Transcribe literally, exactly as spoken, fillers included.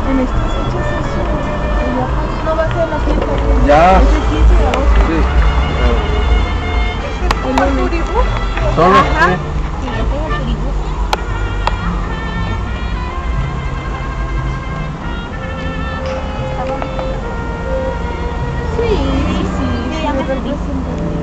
En estas fechas eso, no va a ser la fiesta. Ya. Es el quince de agosto. Sí. ¿Ese es como el turibú? Solo, Ajá. sí. Sí, ese es el turibú. Está bonito. Sí, sí, sí, representa.